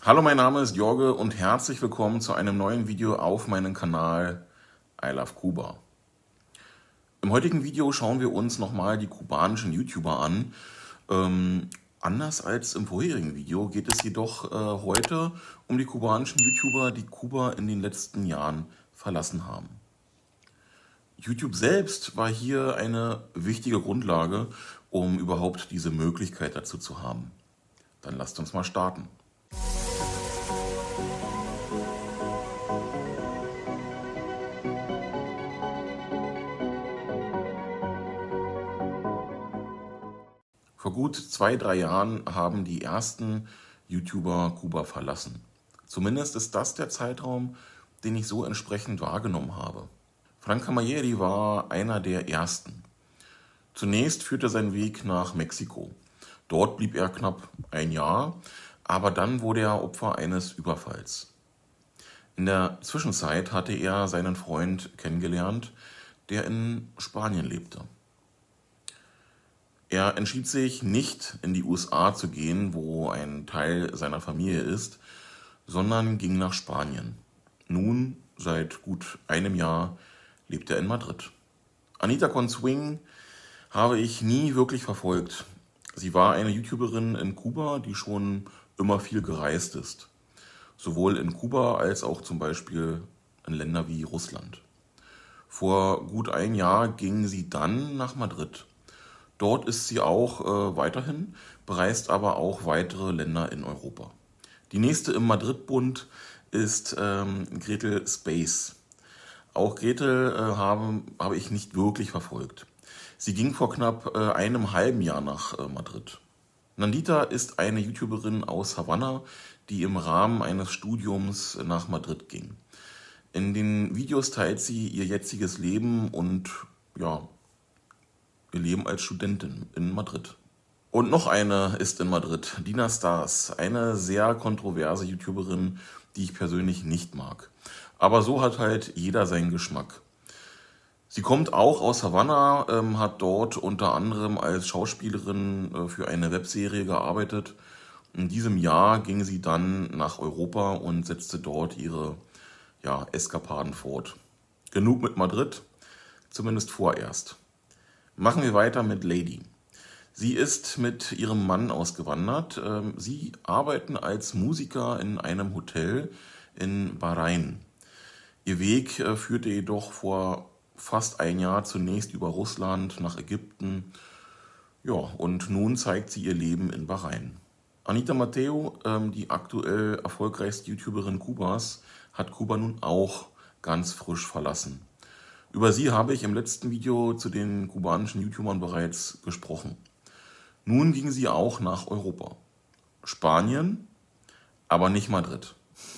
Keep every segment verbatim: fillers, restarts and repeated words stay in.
Hallo, mein Name ist Jorge und herzlich willkommen zu einem neuen Video auf meinem Kanal I Love Cuba. Im heutigen Video schauen wir uns nochmal die kubanischen YouTuber an. Ähm, anders als im vorherigen Video geht es jedoch äh, heute um die kubanischen YouTuber, die Kuba in den letzten Jahren verlassen haben. YouTube selbst war hier eine wichtige Grundlage, um überhaupt diese Möglichkeit dazu zu haben. Dann lasst uns mal starten. Vor gut zwei, drei Jahren haben die ersten YouTuber Kuba verlassen. Zumindest ist das der Zeitraum, den ich so entsprechend wahrgenommen habe. Frank Camilleri war einer der ersten. Zunächst führte sein Weg nach Mexiko. Dort blieb er knapp ein Jahr, aber dann wurde er Opfer eines Überfalls. In der Zwischenzeit hatte er seinen Freund kennengelernt, der in Spanien lebte. Er entschied sich nicht, in die U S A zu gehen, wo ein Teil seiner Familie ist, sondern ging nach Spanien. Nun, seit gut einem Jahr, lebt er in Madrid. Anita Conswing habe ich nie wirklich verfolgt. Sie war eine YouTuberin in Kuba, die schon immer viel gereist ist. Sowohl in Kuba als auch zum Beispiel in Länder wie Russland. Vor gut ein Jahr ging sie dann nach Madrid. Dort ist sie auch äh, weiterhin, bereist aber auch weitere Länder in Europa. Die nächste im Madrid-Bund ist ähm, Gretel Space. Auch Gretel äh, habe, habe ich nicht wirklich verfolgt. Sie ging vor knapp äh, einem halben Jahr nach äh, Madrid. Nandita ist eine YouTuberin aus Havanna, die im Rahmen eines Studiums nach Madrid ging. In den Videos teilt sie ihr jetziges Leben und ja, ihr Leben als Studentin in Madrid. Und noch eine ist in Madrid, Dina Stars, eine sehr kontroverse YouTuberin, die ich persönlich nicht mag. Aber so hat halt jeder seinen Geschmack. Sie kommt auch aus Havanna, ähm, hat dort unter anderem als Schauspielerin äh, für eine Webserie gearbeitet. In diesem Jahr ging sie dann nach Europa und setzte dort ihre ja, Eskapaden fort. Genug mit Madrid, zumindest vorerst. Machen wir weiter mit Lady. Sie ist mit ihrem Mann ausgewandert. Sie arbeiten als Musiker in einem Hotel in Bahrain. Ihr Weg führte jedoch vor fast ein Jahr zunächst über Russland nach Ägypten. Ja, und nun zeigt sie ihr Leben in Bahrain. Anita Mateo, die aktuell erfolgreichste YouTuberin Kubas, hat Kuba nun auch ganz frisch verlassen. Über sie habe ich im letzten Video zu den kubanischen YouTubern bereits gesprochen. Nun ging sie auch nach Europa. Spanien, aber nicht Madrid.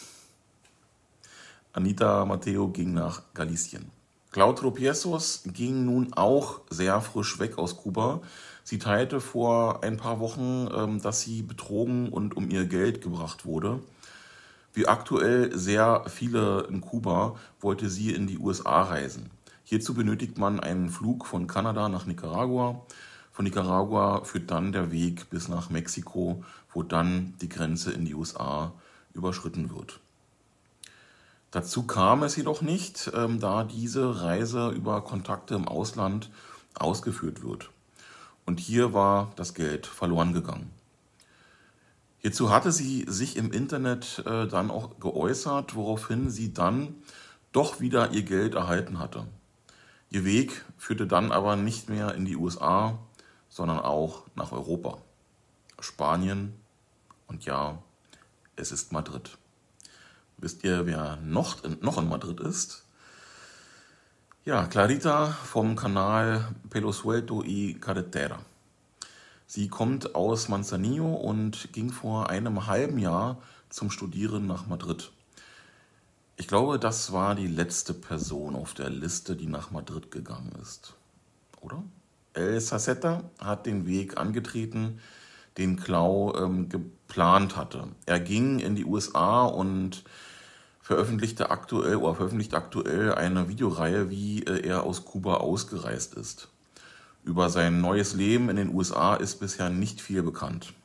Anita Mateo ging nach Galicien. Clau Tropiezos ging nun auch sehr frisch weg aus Kuba. Sie teilte vor ein paar Wochen, dass sie betrogen und um ihr Geld gebracht wurde. Wie aktuell sehr viele in Kuba, wollte sie in die U S A reisen. Hierzu benötigt man einen Flug von Kanada nach Nicaragua. Von Nicaragua führt dann der Weg bis nach Mexiko, wo dann die Grenze in die U S A überschritten wird. Dazu kam es jedoch nicht, ähm, da diese Reise über Kontakte im Ausland ausgeführt wird. Und hier war das Geld verloren gegangen. Hierzu hatte sie sich im Internet äh, dann auch geäußert, woraufhin sie dann doch wieder ihr Geld erhalten hatte. Ihr Weg führte dann aber nicht mehr in die U S A, sondern auch nach Europa, Spanien und ja, es ist Madrid. Wisst ihr, wer noch in, noch in Madrid ist? Ja, Clarita vom Kanal Pelo Suelto y Carretera. Sie kommt aus Manzanillo und ging vor einem halben Jahr zum Studieren nach Madrid. Ich glaube, das war die letzte Person auf der Liste, die nach Madrid gegangen ist. Oder? El Saceta hat den Weg angetreten, den Clau ähm, geplant hatte. Er ging in die U S A und veröffentlichte aktuell, oder veröffentlicht aktuell eine Videoreihe, wie äh, er aus Kuba ausgereist ist. Über sein neues Leben in den U S A ist bisher nicht viel bekannt.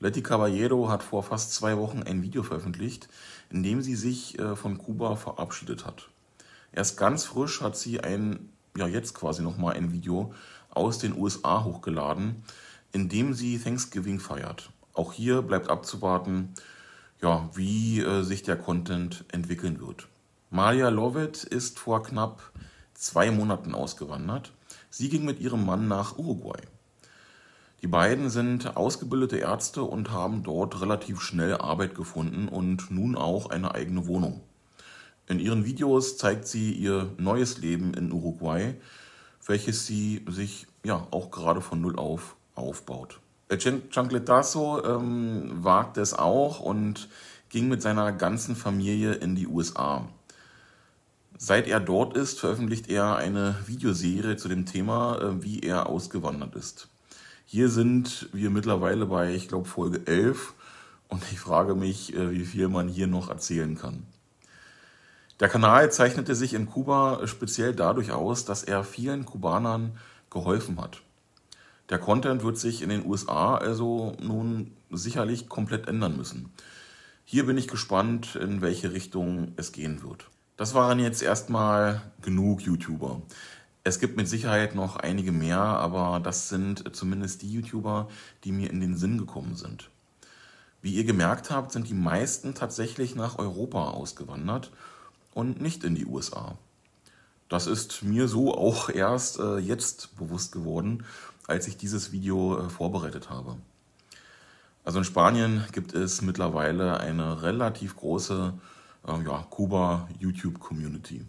Leti Caballero hat vor fast zwei Wochen ein Video veröffentlicht, in dem sie sich äh, von Kuba verabschiedet hat. Erst ganz frisch hat sie ein, ja jetzt quasi nochmal ein Video aus den U S A hochgeladen, in dem sie Thanksgiving feiert. Auch hier bleibt abzuwarten, ja, wie äh, sich der Content entwickeln wird. Malia Lovett ist vor knapp zwei Monaten ausgewandert. Sie ging mit ihrem Mann nach Uruguay. Die beiden sind ausgebildete Ärzte und haben dort relativ schnell Arbeit gefunden und nun auch eine eigene Wohnung. In ihren Videos zeigt sie ihr neues Leben in Uruguay, welches sie sich ja auch gerade von Null auf aufbaut. Chancletazo ähm, wagt es auch und ging mit seiner ganzen Familie in die U S A. Seit er dort ist, veröffentlicht er eine Videoserie zu dem Thema, äh, wie er ausgewandert ist. Hier sind wir mittlerweile bei, ich glaube, Folge elf und ich frage mich, äh, wie viel man hier noch erzählen kann. Der Kanal zeichnete sich in Kuba speziell dadurch aus, dass er vielen Kubanern geholfen hat. Der Content wird sich in den U S A also nun sicherlich komplett ändern müssen. Hier bin ich gespannt, in welche Richtung es gehen wird. Das waren jetzt erstmal genug YouTuber. Es gibt mit Sicherheit noch einige mehr, aber das sind zumindest die YouTuber, die mir in den Sinn gekommen sind. Wie ihr gemerkt habt, sind die meisten tatsächlich nach Europa ausgewandert und nicht in die U S A. Das ist mir so auch erst äh, jetzt bewusst geworden, als ich dieses Video äh, vorbereitet habe. Also in Spanien gibt es mittlerweile eine relativ große äh, ja, Kuba-YouTube-Community.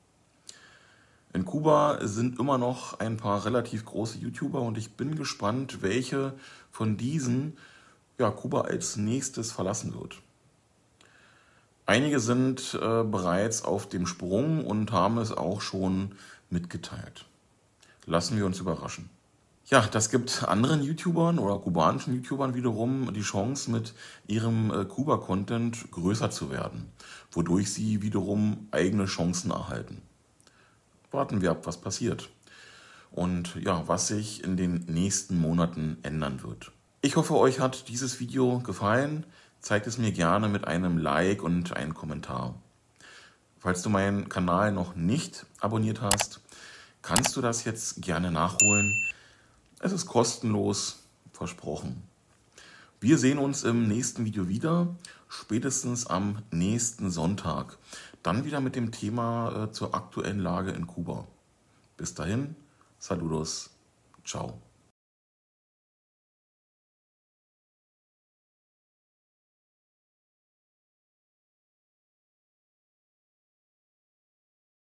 In Kuba sind immer noch ein paar relativ große YouTuber und ich bin gespannt, welche von diesen ja, Kuba als nächstes verlassen wird. Einige sind äh, bereits auf dem Sprung und haben es auch schon mitgeteilt. Lassen wir uns überraschen. Ja, das gibt anderen YouTubern oder kubanischen YouTubern wiederum die Chance, mit ihrem äh, Kuba-Content größer zu werden, wodurch sie wiederum eigene Chancen erhalten. Warten wir ab, was passiert und ja, was sich in den nächsten Monaten ändern wird. Ich hoffe, euch hat dieses Video gefallen. Zeigt es mir gerne mit einem Like und einem Kommentar. Falls du meinen Kanal noch nicht abonniert hast, kannst du das jetzt gerne nachholen. Es ist kostenlos, versprochen. Wir sehen uns im nächsten Video wieder, spätestens am nächsten Sonntag. Dann wieder mit dem Thema äh, zur aktuellen Lage in Kuba. Bis dahin, saludos, ciao.